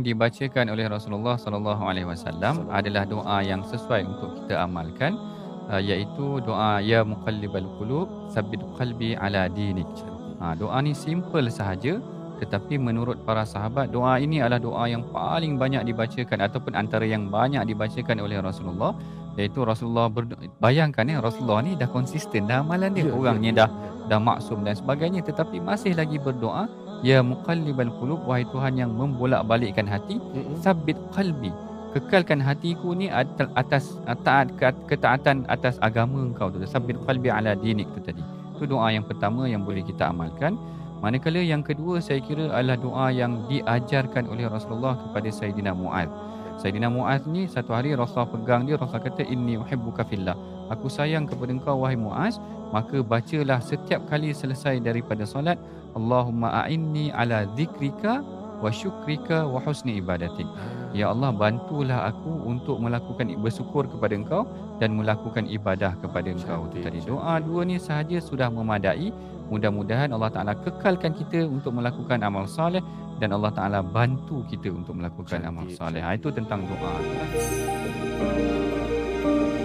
dibacakan oleh Rasulullah sallallahu alaihi wasallam adalah doa yang sesuai untuk kita amalkan, iaitu doa ya muqallibal qulub tsabbit qalbi ala dinik. Doa ni simple sahaja, tetapi menurut para sahabat doa ini adalah doa yang paling banyak dibacakan ataupun antara yang banyak dibacakan oleh Rasulullah, iaitu Rasulullah bayangkan ya, Rasulullah ni dah konsisten dah amalan dia, Ya, ya, orangnya ya, ya. dah maksum dan sebagainya, tetapi masih lagi berdoa ya muqallibal qulub, wahai Tuhan yang membolak-balikkan hati, Mm-mm. sabbit qalbi, kekalkan hatiku ni atas taat ketaatan atas agama engkau tu, sabbit qalbi ala dinik tu tadi. Itu doa yang pertama yang boleh kita amalkan. Manakala yang kedua saya kira adalah doa yang diajarkan oleh Rasulullah kepada Sayyidina Muaz. Sayyidina Muaz ni satu hari Rasulullah pegang dia, Rasulullah kata inni uhibbuka fillah. Aku sayang kepada engkau wahai Muaz, maka bacalah setiap kali selesai daripada solat, Allahumma a'inni ala dzikrika wa syukrika wa husni ibadatik. Ya Allah, bantulah aku untuk melakukan bersyukur kepada engkau dan melakukan ibadah kepada engkau. Itu tadi. Doa dua ni sahaja sudah memadai. Mudah-mudahan Allah Ta'ala kekalkan kita untuk melakukan amal soleh dan Allah Ta'ala bantu kita untuk melakukan amal soleh. Itu tentang doa.